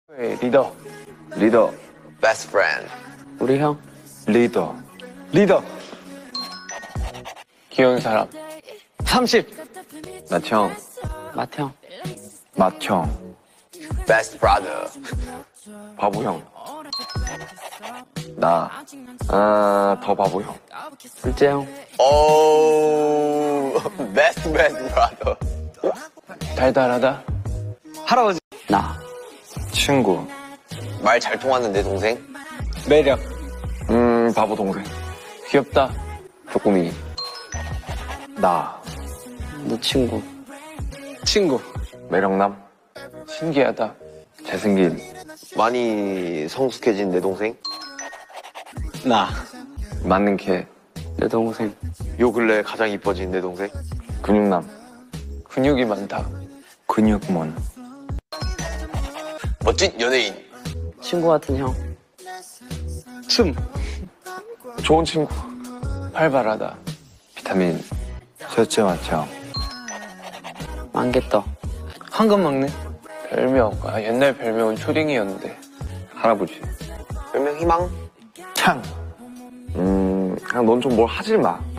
리더. 리더. Best friend. 우리 형. 리더. 리더. 귀여운 사람. 30. 나형. 마형. 맏형. Best brother. 바보형. 더 바보형. 둘째 형. Oh, best brother. 달달하다. 할아버지. 나. 친구. 말 잘 통하는 내 동생. 매력. 바보 동생. 귀엽다. 쪼꼬미. 나. 너 친구. 친구. 매력남. 신기하다. 잘생긴. 많이 성숙해진 내 동생. 나. 맞는 개. 내 동생. 요 근래 가장 이뻐진 내 동생. 근육남. 근육이 많다. 근육몬. 멋진 연예인. 친구 같은 형. 춤. 좋은 친구. 활발하다. 비타민. 셋째 맏형. 만개떡. 황금 막내. 별명. 옛날 별명은 초딩이었는데. 할아버지. 별명 희망. 창. 그냥 넌 좀 뭘 하질 마.